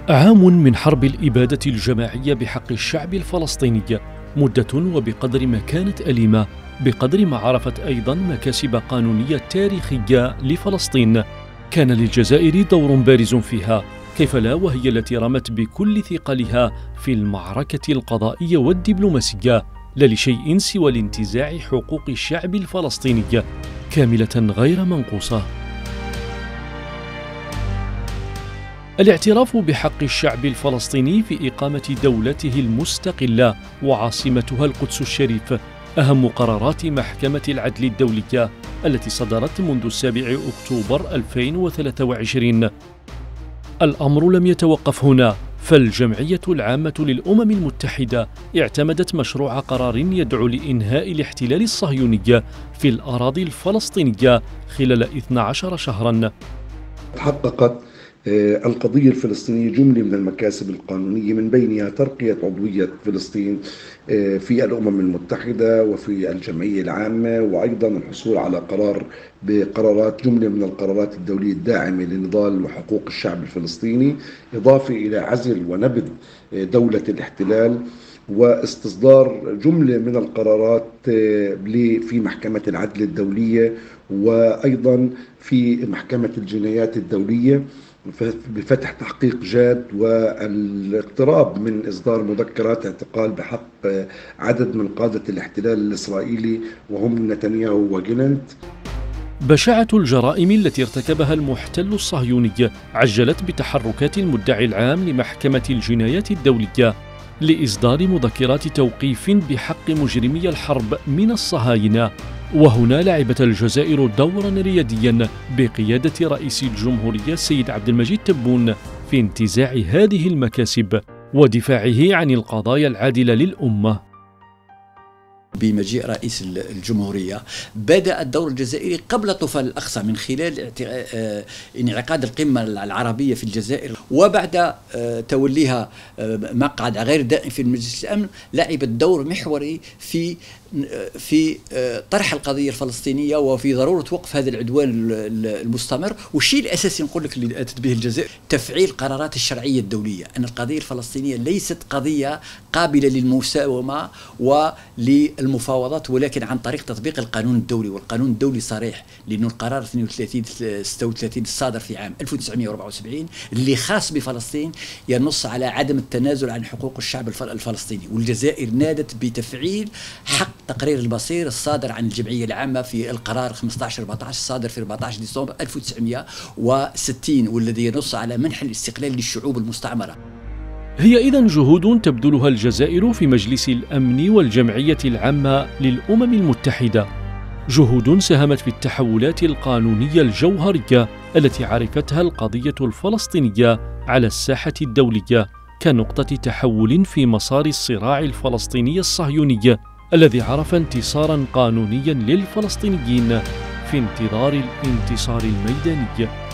عام من حرب الإبادة الجماعية بحق الشعب الفلسطيني، مدة وبقدر ما كانت أليمة بقدر ما عرفت أيضا مكاسب قانونية تاريخية لفلسطين. كان للجزائر دور بارز فيها، كيف لا، وهي التي رمت بكل ثقلها في المعركة القضائية والدبلوماسية، لا لشيء سوى لانتزاع حقوق الشعب الفلسطيني كاملة غير منقوصة. الاعتراف بحق الشعب الفلسطيني في إقامة دولته المستقلة وعاصمتها القدس الشريف أهم قرارات محكمة العدل الدولية التي صدرت منذ 7 أكتوبر 2023. الأمر لم يتوقف هنا، فالجمعية العامة للأمم المتحدة اعتمدت مشروع قرار يدعو لإنهاء الاحتلال الصهيوني في الأراضي الفلسطينية خلال 12 شهراً. تحققت القضية الفلسطينية جملة من المكاسب القانونية، من بينها ترقية عضوية فلسطين في الأمم المتحدة وفي الجمعية العامة، وأيضا الحصول على بقرارات جملة من القرارات الدولية الداعمة لنضال وحقوق الشعب الفلسطيني، إضافة إلى عزل ونبذ دولة الاحتلال، واستصدار جملة من القرارات في محكمة العدل الدولية وأيضا في محكمة الجنايات الدولية بفتح تحقيق جاد والاقتراب من إصدار مذكرات اعتقال بحق عدد من قادة الاحتلال الإسرائيلي وهم نتنياهو وجالنت. بشاعة الجرائم التي ارتكبها المحتل الصهيوني عجلت بتحركات المدعي العام لمحكمة الجنايات الدولية لإصدار مذكرات توقيف بحق مجرمي الحرب من الصهاينة. وهنا لعبت الجزائر دورا رياديا بقيادة رئيس الجمهورية السيد عبد المجيد تبون في انتزاع هذه المكاسب ودفاعه عن القضايا العادلة للأمة. بمجيء رئيس الجمهورية بدأ الدور الجزائري قبل طوفان الأقصى من خلال انعقاد القمة العربية في الجزائر، وبعد توليها مقعد غير دائم في مجلس الأمن لعبت دور محوري في طرح القضية الفلسطينية وفي ضرورة وقف هذا العدوان المستمر. والشيء الأساسي نقول لك اللي أتت به الجزائر تفعيل قرارات الشرعية الدولية، أن القضية الفلسطينية ليست قضية قابلة للمساومة وللمفاوضات، ولكن عن طريق تطبيق القانون الدولي. والقانون الدولي صريح، لأنه القرار 32-36 الصادر في عام 1974 اللي خاص بفلسطين ينص على عدم التنازل عن حقوق الشعب الفلسطيني. والجزائر نادت بتفعيل حق تقرير البصير الصادر عن الجمعية العامة في القرار 15-14 الصادر في 14 ديسمبر 1960، والذي ينص على منح الاستقلال للشعوب المستعمرة. هي إذن جهود تبذلها الجزائر في مجلس الأمن والجمعية العامة للأمم المتحدة، جهود ساهمت في التحولات القانونية الجوهرية التي عرفتها القضية الفلسطينية على الساحة الدولية كنقطة تحول في مسار الصراع الفلسطيني الصهيوني الذي عرف انتصارا قانونيا للفلسطينيين في انتظار الانتصار الميداني.